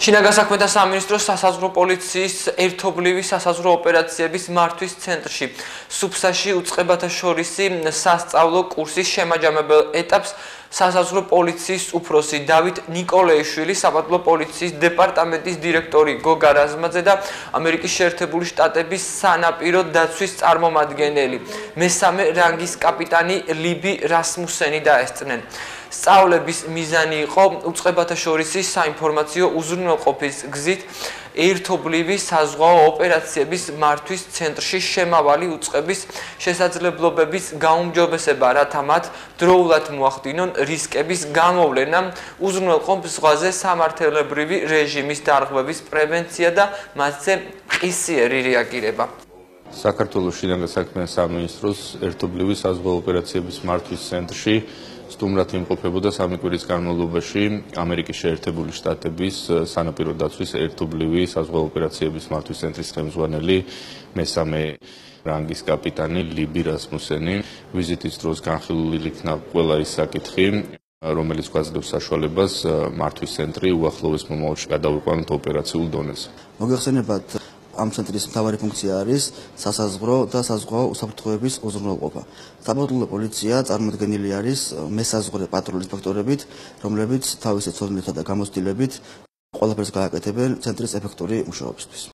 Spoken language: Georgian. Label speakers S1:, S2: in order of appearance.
S1: შინაგან საქმეთა სამინისტროს სასაზღვრო პოლიციის ერთობლივი სასაზღვრო ოპერაციების მართვის ცენტრში სუფსაში უწყებათა შორისი სასწავლო კურსის შემაჯამებელ ეტაპს სასაზღვრო პოლიციის უფროსი დავით ნიკოლეიშვილი, საბადო პოლიციის დეპარტამენტის დირექტორი გოგა რაზმაძე და ამერიკის შეერთებული შტატების სანაპირო დაცვის წარმომადგენელი მესამე რანგის კაპიტანი ლიბი რასმუსენი დაესწრნენ. სწავლების მიზანი იყო უწყებათა შორისი საინფორმაციო უზრუნველყოფის გზით ერთობლივი საზღვაო ოპერაციების მართვის ცენტრში შემავალი უწყების შესაძლებლობების გაუმჯობესება, რათა მათ დროულად მოახდინონ რისკების გამოვლენა, უზრუნველყოფ ზღვაზე სამართლებრივი რეჟიმის დარღვევის პრევენცია და მათზე ყისიერი რეაგირება.
S2: საქართველოს შინაგან საქმეთა სამინისტროს ერთობლივი საზღვაო ოპერაციების მართვის ცენტრში სტუმრად იმყოფებოდა 3 კვირის განმავლობაში ამერიკის შეერთებული შტატების სანაპირო დაცვის ერთობლივი საზღვაო ოპერაციების მართვის ცენტრის ხელმძღვანელი მესამე რანგის კაპიტანი ლიბი რასმუსენი. ვიზიტის დროს განხილული იქნა ყველა ის საკითხი, რომელიც გვაძლევს საშუალებას მართვის ცენტრი უახლოეს მომავალში გადავიყვანოთ ოპერაციულ დონეზე.
S3: მოგეხსენებათ, ამ ცენტრის მთავარი ფუნქცია არის სასაზღვრო და საზღვაო უსაფრთხოების უზრუნველყოფა. საბადო პოლიცია წარმოდგენილი არის მესაზღვრო პატრულის ინსპექტორებით, რომლებიც თავისი ცოდნითა და გამოცდილებით ყველაფერს გააკეთებენ ცენტრის ეფექტური მუშაობისთვის.